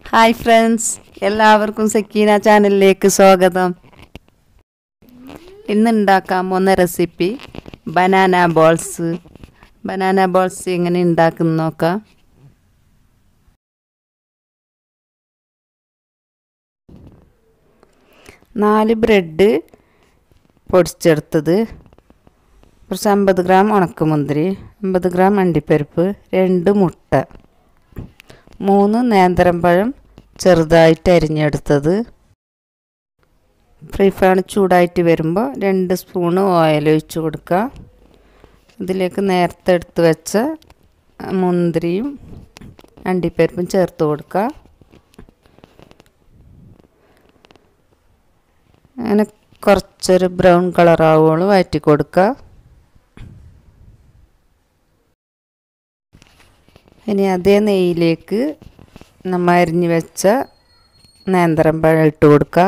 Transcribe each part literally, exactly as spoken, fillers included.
Hi friends, എല്ലാവർക്കും സക്കീന ചാനലിലേക്ക് സ്വാഗതം. ഇന്ന് ഉണ്ടാക്കാൻ പോകുന്ന recipe banana balls. Banana balls എങ്ങനെ ഉണ്ടാക്കുന്ന നോക്കാം. നാല് ബ്രെഡ് പൊടിച്ചെടുത്തത്, കുറച്ച് അമ്പത് ഗ്രാം ഉണക്കമുന്തിരി, അമ്പത് ഗ്രാം അണ്ടിപ്പരിപ്പ്, രണ്ട് മുട്ട, മൂന്ന് നേന്ത്രപ്പഴം ചെറുതായിട്ട് അരിഞ്ഞെടുത്തത്. ഫ്രൈ പാൻ ചൂടായിട്ട് വരുമ്പോൾ രണ്ട് സ്പൂണ് ഓയിൽ ഒഴിച്ച് കൊടുക്കുക. ഇതിലേക്ക് നേരത്തെ എടുത്ത് വെച്ച മുന്തിരിയും അണ്ടിപ്പരിപ്പും ചേർത്ത് കൊടുക്കുക. അങ്ങനെ കുറച്ചൊരു ബ്രൗൺ കളർ ആവുകയുള്ളൂ വഴറ്റി കൊടുക്കുക. ഇനി അതേ നെയ്യിലേക്ക് നമ്മൾ അരിഞ്ഞ് വെച്ച നേന്ത്രപ്പഴം ഇട്ട് കൊടുക്കുക.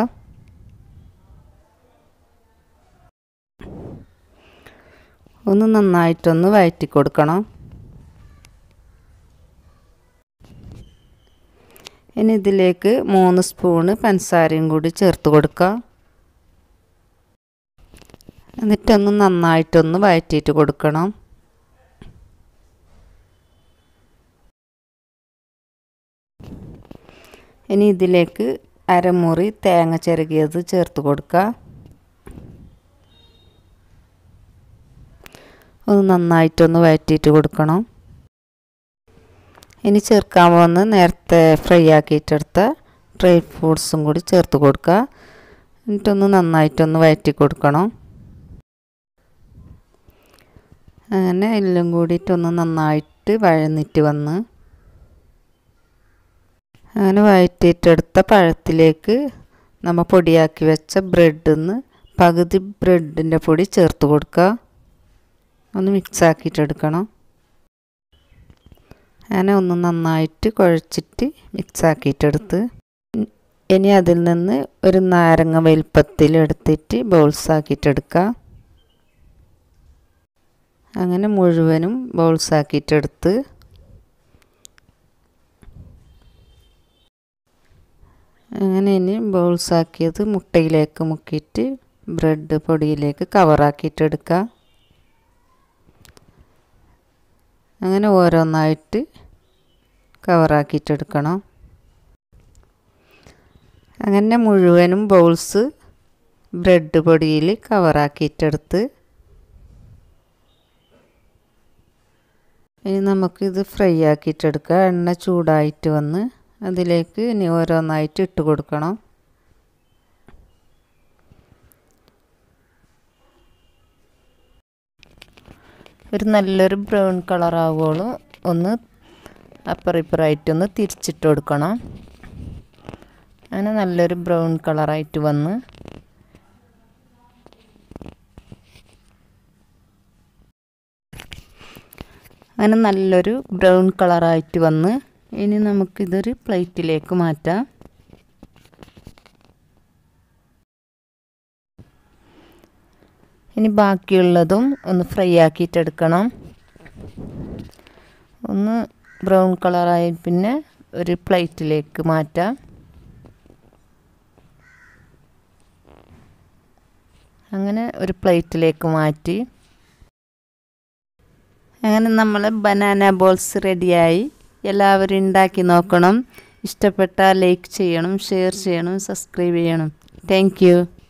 ഒന്ന് നന്നായിട്ടൊന്ന് വഴറ്റി കൊടുക്കണം. ഇനി ഇതിലേക്ക് മൂന്ന് സ്പൂണ് പഞ്ചസാരയും കൂടി ചേർത്ത് കൊടുക്കുക. എന്നിട്ടൊന്ന് നന്നായിട്ടൊന്ന് വഴറ്റിയിട്ട് കൊടുക്കണം. ഇനി ഇതിലേക്ക് അരമുറി തേങ്ങ ചിരകിയത് ചേർത്ത് കൊടുക്കുക. ഒന്ന് നന്നായിട്ടൊന്ന് വഴറ്റിയിട്ട് കൊടുക്കണം. ഇനി ചേർക്കാൻ പോകുന്ന നേരത്തെ ഫ്രൈ ആക്കിയിട്ടെടുത്ത ഡ്രൈ ഫ്രൂട്ട്സും കൂടി ചേർത്ത് കൊടുക്കുക. എന്നിട്ടൊന്ന് നന്നായിട്ടൊന്ന് വഴറ്റി കൊടുക്കണം. അങ്ങനെ എല്ലാം കൂടിയിട്ടൊന്ന് നന്നായിട്ട് വഴന്നിട്ട് വന്ന് അങ്ങനെ വഴറ്റിയിട്ടെടുത്ത പഴത്തിലേക്ക് നമ്മൾ പൊടിയാക്കി വെച്ച ബ്രെഡിൽ നിന്ന് പകുതി ബ്രെഡിൻ്റെ പൊടി ചേർത്ത് കൊടുക്കുക. ഒന്ന് മിക്സ് ആക്കിയിട്ടെടുക്കണം. അങ്ങനെ ഒന്ന് നന്നായിട്ട് കുഴച്ചിട്ട് മിക്സ് ആക്കിയിട്ടെടുത്ത് ഇനി അതിൽ നിന്ന് ഒരു നാരങ്ങ വലുപ്പത്തിൽ എടുത്തിട്ട് ബൗൾസ് ആക്കിയിട്ടെടുക്കുക. അങ്ങനെ മുഴുവനും ബൗൾസ് ആക്കിയിട്ടെടുത്ത് അങ്ങനെ ഇനി ബൗൾസ് ആക്കിയത് മുട്ടയിലേക്ക് മുക്കിയിട്ട് ബ്രെഡ് പൊടിയിലേക്ക് കവറാക്കിയിട്ടെടുക്കുക. അങ്ങനെ ഓരോന്നായിട്ട് കവറാക്കിയിട്ടെടുക്കണം. അങ്ങനെ മുഴുവനും ബൗൾസ് ബ്രെഡ് പൊടിയിൽ കവറാക്കിയിട്ടെടുത്ത് ഇനി നമുക്കിത് ഫ്രൈ ആക്കിയിട്ടെടുക്കുക. എണ്ണ ചൂടായിട്ട് വന്ന് അതിലേക്ക് ഇനി ഓരോന്നായിട്ട് ഇട്ട് കൊടുക്കണം. ഒരു നല്ലൊരു ബ്രൗൺ കളർ ആവുകയുള്ളൂ ഒന്ന് അപ്പറിപ്പറായിട്ടൊന്ന് തിരിച്ചിട്ട് കൊടുക്കണം. അങ്ങനെ നല്ലൊരു ബ്രൗൺ കളറായിട്ട് വന്ന് അങ്ങനെ നല്ലൊരു ബ്രൗൺ കളറായിട്ട് വന്ന് ഇനി നമുക്കിതൊരു പ്ലേറ്റിലേക്ക് മാറ്റാം. ഇനി ബാക്കിയുള്ളതും ഒന്ന് ഫ്രൈ ആക്കിയിട്ടെടുക്കണം. ഒന്ന് ബ്രൗൺ കളറായി പിന്നെ ഒരു പ്ലേറ്റിലേക്ക് മാറ്റാം. അങ്ങനെ ഒരു പ്ലേറ്റിലേക്ക് മാറ്റി അങ്ങനെ നമ്മൾ ബനാന ബോൾസ് റെഡിയായി. എല്ലാവരും ഉണ്ടാക്കി നോക്കണം. ഇഷ്ടപ്പെട്ടാൽ ലൈക്ക് ചെയ്യണം, ഷെയർ ചെയ്യണം, സബ്സ്ക്രൈബ് ചെയ്യണം. Thank U.